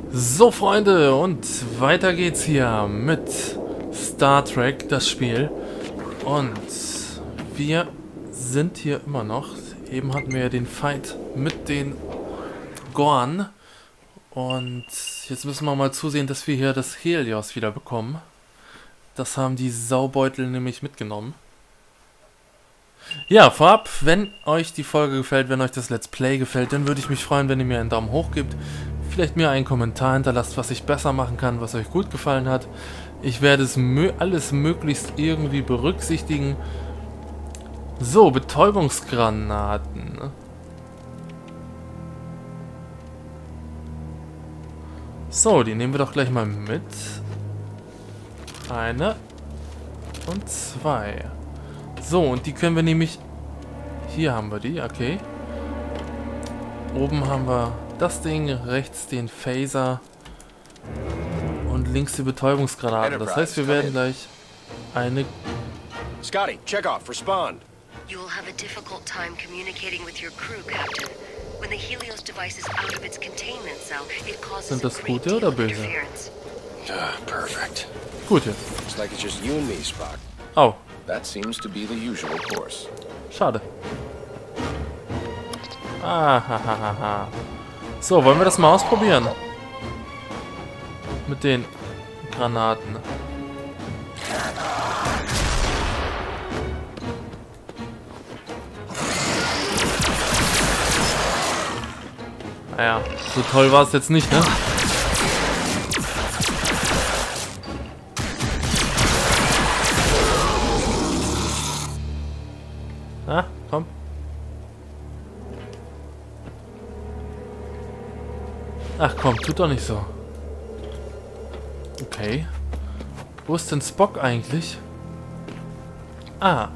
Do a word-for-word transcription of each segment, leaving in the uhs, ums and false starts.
So Freunde, und weiter geht's hier mit Star Trek, das Spiel. Und wir sind hier immer noch. Eben hatten wir ja den Fight mit den Gorn. Und jetzt müssen wir mal zusehen, dass wir hier das Helios wieder bekommen. Das haben die Saubeutel nämlich mitgenommen. Ja, vorab, wenn euch die Folge gefällt, wenn euch das Let's Play gefällt, dann würde ich mich freuen, wenn ihr mir einen Daumen hoch gebt. Vielleicht mir einen Kommentar hinterlasst, was ich besser machen kann, was euch gut gefallen hat. Ich werde es mö alles möglichst irgendwie berücksichtigen. So, Betäubungsgranaten. So, die nehmen wir doch gleich mal mit. Eine und zwei. So, und die können wir nämlich... Hier haben wir die, okay. Oben haben wir das Ding, rechts den Phaser und links die Betäubungsgranate. Das heißt, wir werden gleich eine... Scotty, check off, respond. You will have a difficult time communicating with your crew, Captain. When the Helios device is out of its containment cell, it causes Sind das a great gute deal oder of böse? interference. Ah, perfect. Gute. Looks like it's just you and me, Spock. Oh, That seems to be the usual course. schade. Ah, ha, ha, ha, ha. So, wollen wir das mal ausprobieren? Mit den Granaten. Naja, so toll war es jetzt nicht, ne? Ah, komm. Ach komm, tut doch nicht so. Okay. Wo ist denn Spock eigentlich? Ah.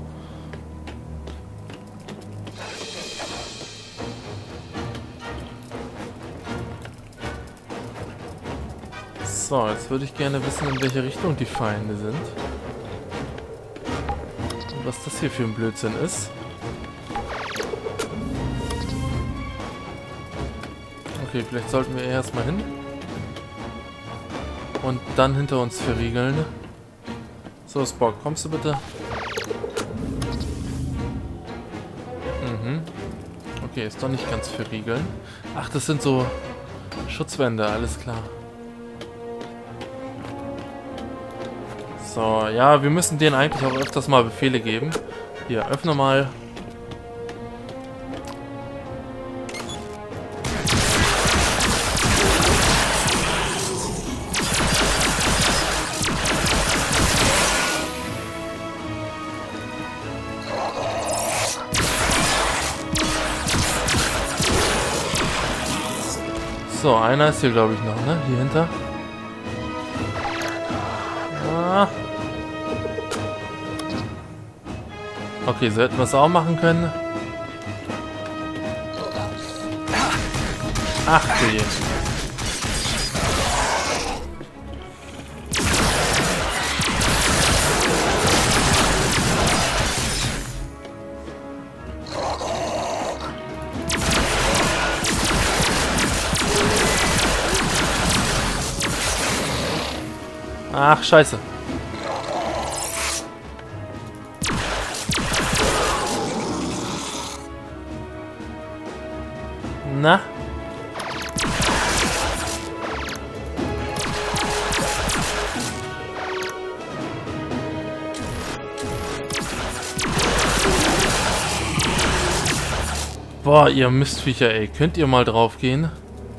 So, jetzt würde ich gerne wissen, in welche Richtung die Feinde sind. Und was das hier für ein Blödsinn ist. Okay, vielleicht sollten wir erstmal hin. Und dann hinter uns verriegeln. So, Spock, kommst du bitte? Mhm. Okay, ist doch nicht ganz verriegeln. Ach, das sind so Schutzwände, alles klar. So, ja, wir müssen denen eigentlich auch öfters mal Befehle geben. Hier, öffne mal. So, einer ist hier, glaube ich, noch, ne? Hier hinter. Ah. Okay, so hätten wir es auch machen können. Ach du je. Ach, scheiße. Na? Boah, ihr Mistviecher, ey. Könnt ihr mal drauf gehen?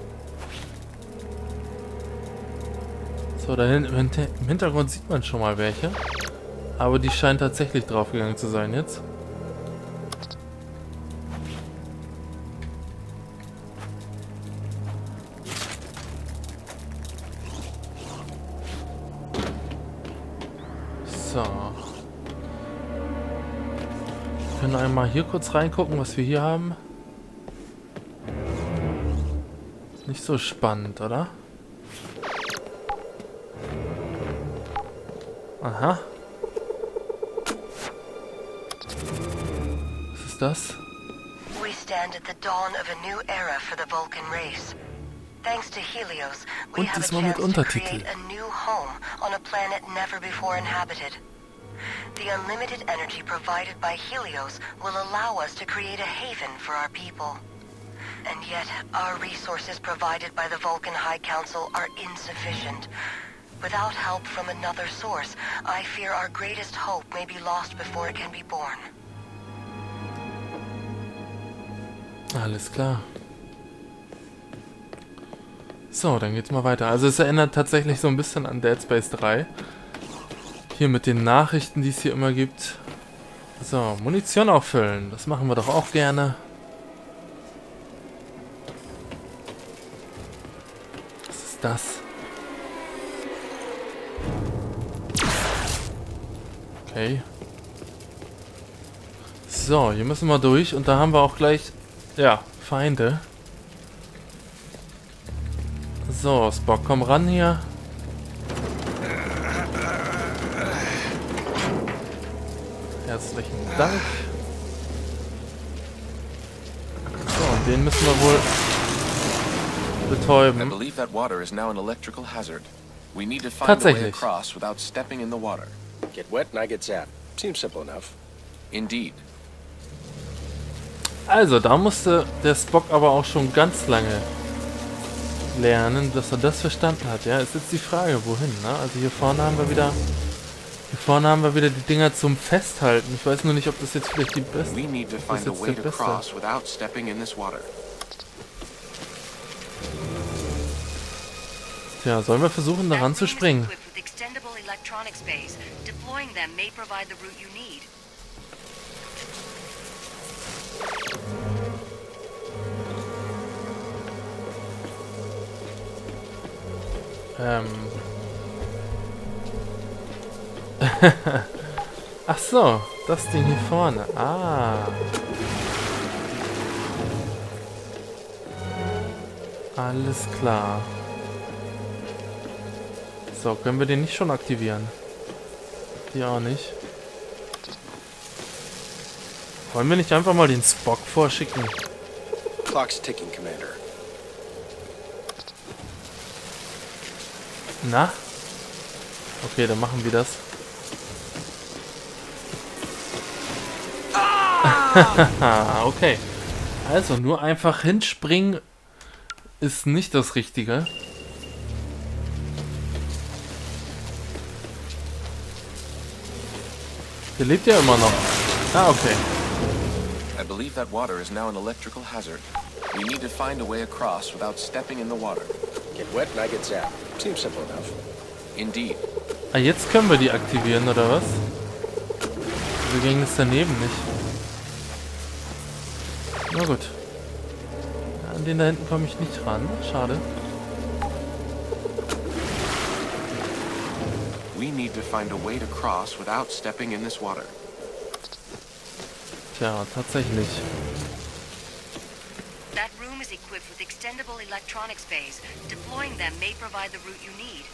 So, da hinten im Hintergrund sieht man schon mal welche. Aber die scheinen tatsächlich draufgegangen zu sein jetzt. So. Wir können einmal hier kurz reingucken, was wir hier haben. Ist nicht so spannend, oder? Aha. Was ist das? We stand at the dawn of a new era for the Vulcan race. Thanks to Helios, we Und have a diesmal mit chance to Untertitel. create a new home on a planet never before inhabited. The unlimited energy provided by Helios will allow us to create a haven for our people. And yet, our resources provided by the Vulcan High Council are insufficient. Without help from another source, I fear our greatest hope may be lost before it can be born. Alles klar. So, dann geht's mal weiter. Also es erinnert tatsächlich so ein bisschen an Dead Space drei. Hier mit den Nachrichten, die es hier immer gibt. So, Munition auffüllen. Das machen wir doch auch gerne. Was ist das? Okay. So, hier müssen wir durch. Und da haben wir auch gleich, ja, Feinde. So, Spock, komm ran hier. Herzlichen Dank. So, und den müssen wir wohl I betäuben. believe that water is now an electrical hazard. We need to find a way Tatsächlich. across without stepping in the water. Get wet and I get zapped. Seems simple enough. Indeed. Also, da musste der Spock aber auch schon ganz lange lernen, dass er das verstanden hat. Ja, ist jetzt die Frage, wohin, ne? Also hier vorne haben wir wieder... Hier vorne haben wir wieder die Dinger zum Festhalten. Ich weiß nur nicht, ob das jetzt vielleicht die beste... We need to Das find ist a jetzt way der to beste. cross without stepping in this water. Tja, sollen wir versuchen, daran zu springen? That room is equipped with extendable electronic space. Deploying them may provide the route you need. Ähm... Ach so, das Ding hier vorne. Ah. Alles klar. So, können wir den nicht schon aktivieren? Die auch nicht. Wollen wir nicht einfach mal den Spock vorschicken? Clock's ticking, Commander. Na? Okay, dann machen wir das. Ah! Okay. Also, nur einfach hinspringen ist nicht das Richtige. Der lebt ja immer noch. Ah, okay. I believe that water is now an electrical hazard. We need to find a way across without stepping in the water. Get wet and I get zapped. Seems simple enough. Indeed. Ah, jetzt können wir die aktivieren, oder was? Wir gingen es daneben nicht. Na gut. Ja, an den da hinten komme ich nicht ran. Schade. We need to find a way to cross without stepping in this water. Tja, tatsächlich. That room is equipped with extendable electronic space. Deploying them may provide the route you need.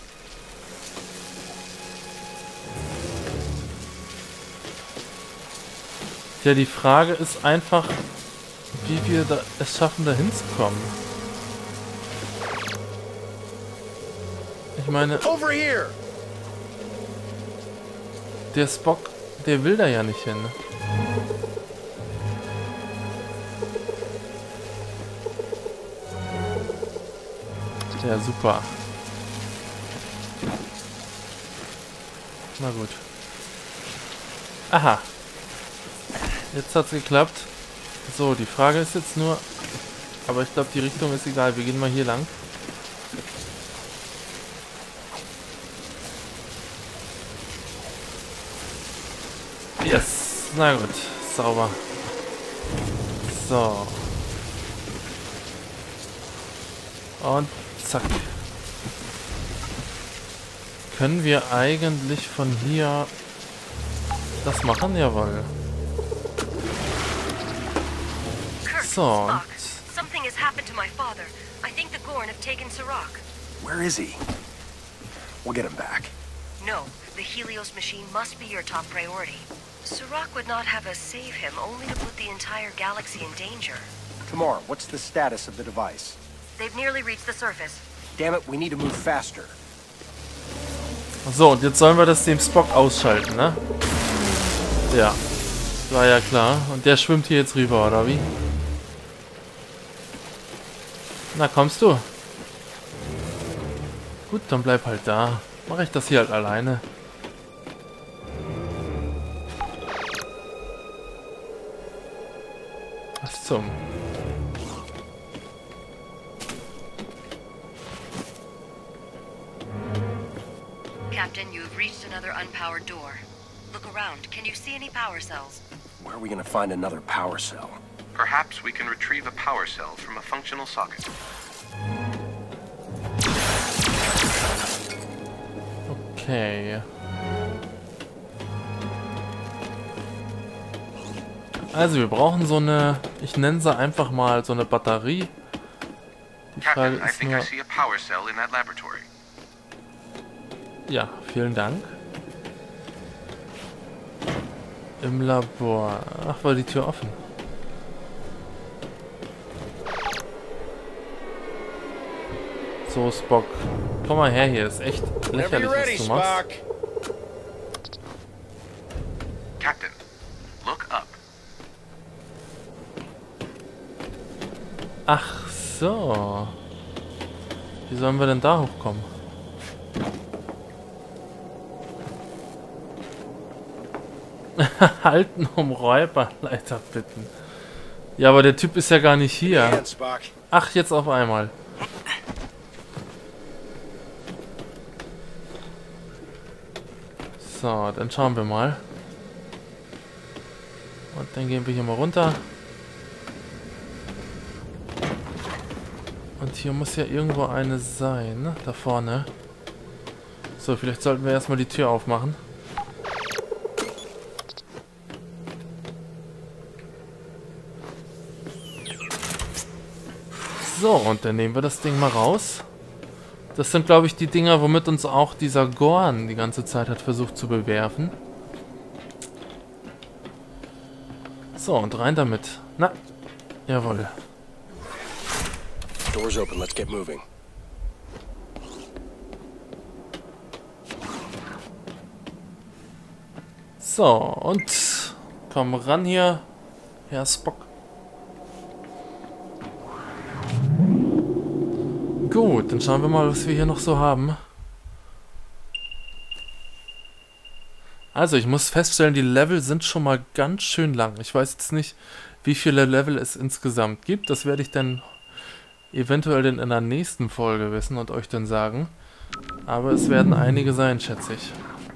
Ja, die Frage ist einfach, wie wir da es schaffen, da hinzukommen. Ich meine, Over here! der Spock, der will da ja nicht hin. Ja, super. Na gut. Aha. Jetzt hat's geklappt. So, die Frage ist jetzt nur... Aber ich glaube, die Richtung ist egal. Wir gehen mal hier lang. Yes. Na gut. Sauber. So. Und zack. Können wir eigentlich von hier das machen? Jawohl. Kirk, So. Spock, something has happened to my father. I think the Gorn have taken Serac. Where is he? We'll get him back. No, the Helios machine must be your top priority. Serac would not have us save him, only to put the entire galaxy in danger. Tomorrow, what's the status of the device? They've nearly reached the surface. Damn it, we need to move faster. So, und jetzt sollen wir das dem Spock ausschalten, ne? Ja. War ja klar. Und der schwimmt hier jetzt rüber, oder wie? Na, kommst du? Gut, dann bleib halt da. Mache ich das hier halt alleine. Was zum... Captain, you have reached another unpowered door. Look around. Can you see any power cells? Where are we gonna find another power cell? Perhaps we can retrieve a power cell from a functional socket. Okay. Also wir brauchen so eine, ich nenne sie einfach mal so eine Batterie. Die Frage Captain, I ist think nur... I see a power cell in that laboratory. Ja, vielen Dank. Im Labor. Ach, war die Tür offen. So, Spock. Komm mal her hier, ist echt lächerlich, was du machst. Captain, look up. Ach so. Wie sollen wir denn da hochkommen? Halten um Räuberleiter bitten. Ja, aber der Typ ist ja gar nicht hier. Ach, jetzt auf einmal. So, dann schauen wir mal. Und dann gehen wir hier mal runter. Und hier muss ja irgendwo eine sein, ne? Da vorne. So, vielleicht sollten wir erstmal die Tür aufmachen. So, und dann nehmen wir das Ding mal raus. Das sind, glaube ich, die Dinger, womit uns auch dieser Gorn die ganze Zeit hat versucht zu bewerfen. So, und rein damit. Na, jawohl. Doors open, let's get moving. So, und komm ran hier, Herr Spock. Gut, dann schauen wir mal, was wir hier noch so haben. Also, ich muss feststellen, die Level sind schon mal ganz schön lang. Ich weiß jetzt nicht, wie viele Level es insgesamt gibt. Das werde ich dann eventuell in einer nächsten Folge wissen und euch dann sagen. Aber es werden einige sein, schätze ich.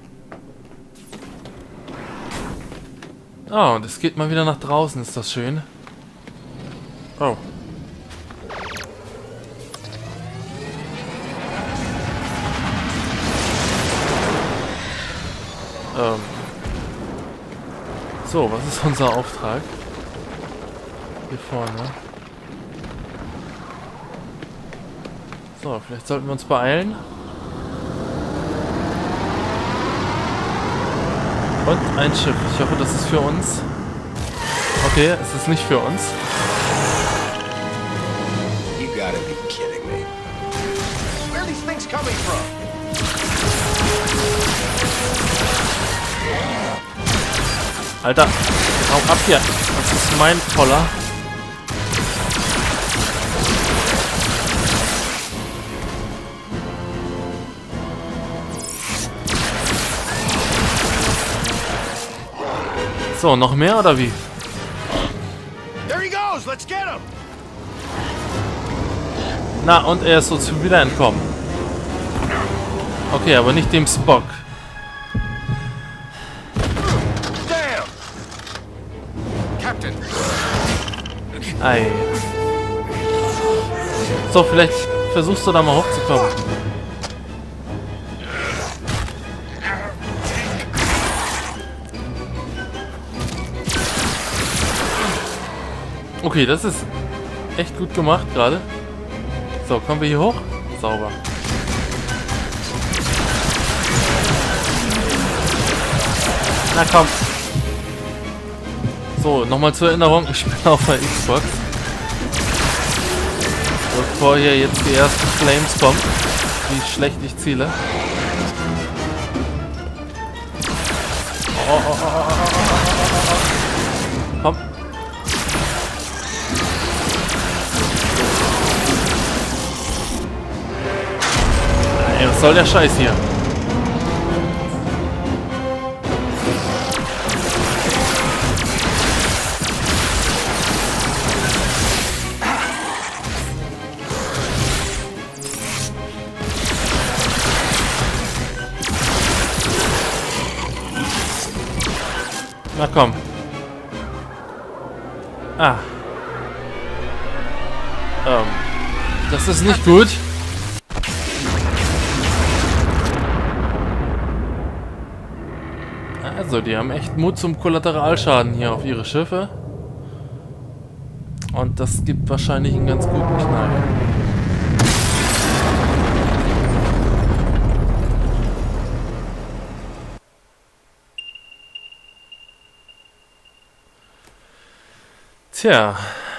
Oh, und es geht mal wieder nach draußen. Ist das schön? Oh. Ähm. So, was ist unser Auftrag? Hier vorne. So, vielleicht sollten wir uns beeilen. Und ein Schiff. Ich hoffe, das ist für uns. Okay, es ist nicht für uns. You gotta be kidding me. Where are these things coming from? Alter, hau ab hier. Das ist mein Poller. So, noch mehr oder wie? There he goes, let's get him. Na, und er ist so zu wieder entkommen. Okay, aber nicht dem Spock. Damn. Captain. Ei. So, vielleicht versuchst du da mal hochzukommen. Okay, das ist echt gut gemacht gerade. So, kommen wir hier hoch? Sauber. Na komm. So, nochmal zur Erinnerung, ich bin auf der Xbox. Bevor hier jetzt die ersten Flames kommen, wie schlecht ich ziele. Oh, oh, oh, oh, oh, oh, oh. Komm. Ey, was soll der Scheiß hier? Na komm. Ah. Ähm. Das ist nicht gut. Also, die haben echt Mut zum Kollateralschaden hier auf ihre Schiffe. Und das gibt wahrscheinlich einen ganz guten Knall. Tja.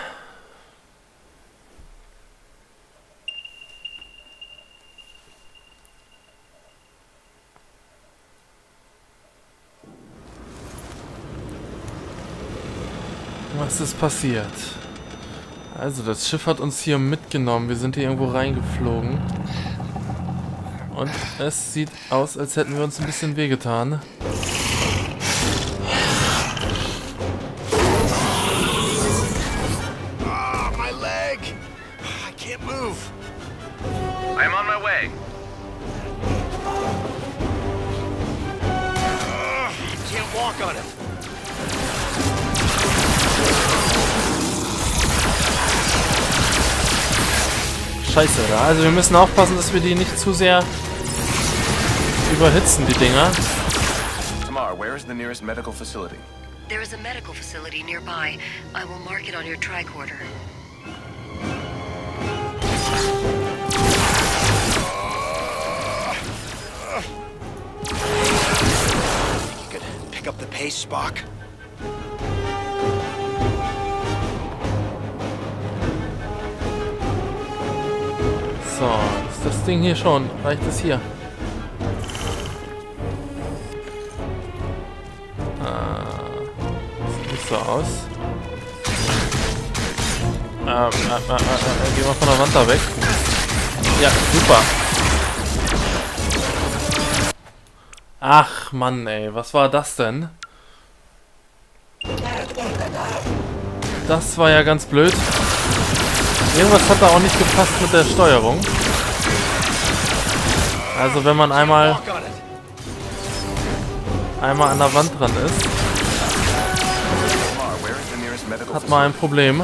Was ist passiert? Also, das Schiff hat uns hier mitgenommen. Wir sind hier irgendwo reingeflogen. Und es sieht aus, als hätten wir uns ein bisschen wehgetan. I'm on my way. Uh, can't walk on it. Scheiße, da. Also wir müssen aufpassen, dass wir die nicht zu sehr überhitzen, die Dinger. Tamar, where is the nearest medical facility? There is a medical facility nearby. I will mark it on your tricorder. Pick up the pace, Spock. So, ist das Ding hier schon? Reicht es hier? Ah, sieht nicht so aus. Ähm, äh, äh, äh, äh, gehen wir von der Wand da weg. Ja, super. Ach, Mann, ey. Was war das denn? Das war ja ganz blöd. Irgendwas hat da auch nicht gepasst mit der Steuerung. Also wenn man einmal einmal an der Wand dran ist, hat man ein Problem.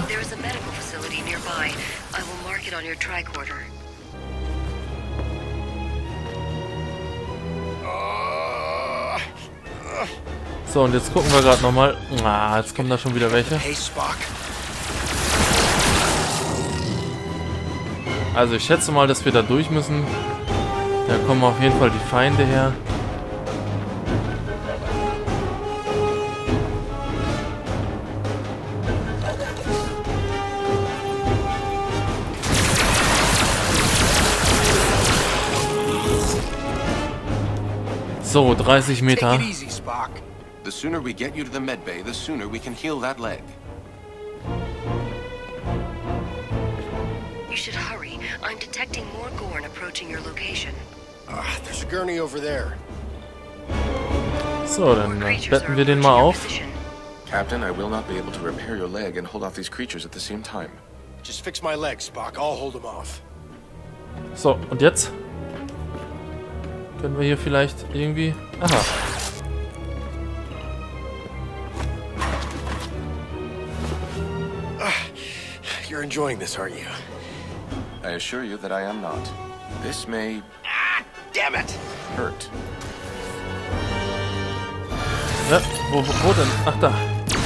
So, und jetzt gucken wir gerade nochmal. Ah, jetzt kommen da schon wieder welche. Also ich schätze mal, dass wir da durch müssen. Da kommen auf jeden Fall die Feinde her. So, dreißig Meter. The sooner we get you to the medbay, the sooner we can heal that leg. You should hurry. I'm detecting more Gorn approaching your location. Ah, there's a gurney over there. So, dann betten wir den mal auf. Captain, I will not be able to repair your leg and hold off these creatures at the same time. Just fix my leg, Spock. I'll hold them off. So, und jetzt? Können wir hier vielleicht irgendwie... Aha. You're enjoying this, aren't you? I assure you that I am not. This may... Ah, damn it! Hurt. Ja, wo, wo, wo denn? Ach, da.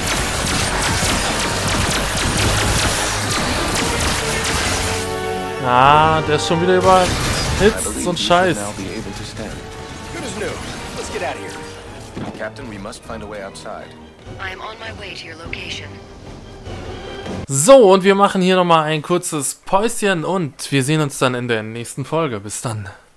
Ah, der ist schon wieder überhitzt, so ein Scheiß. Good as new. Let's get out of here. Captain, we must find a way outside. I am on my way to your location. So, und wir machen hier nochmal ein kurzes Päuschen und wir sehen uns dann in der nächsten Folge. Bis dann.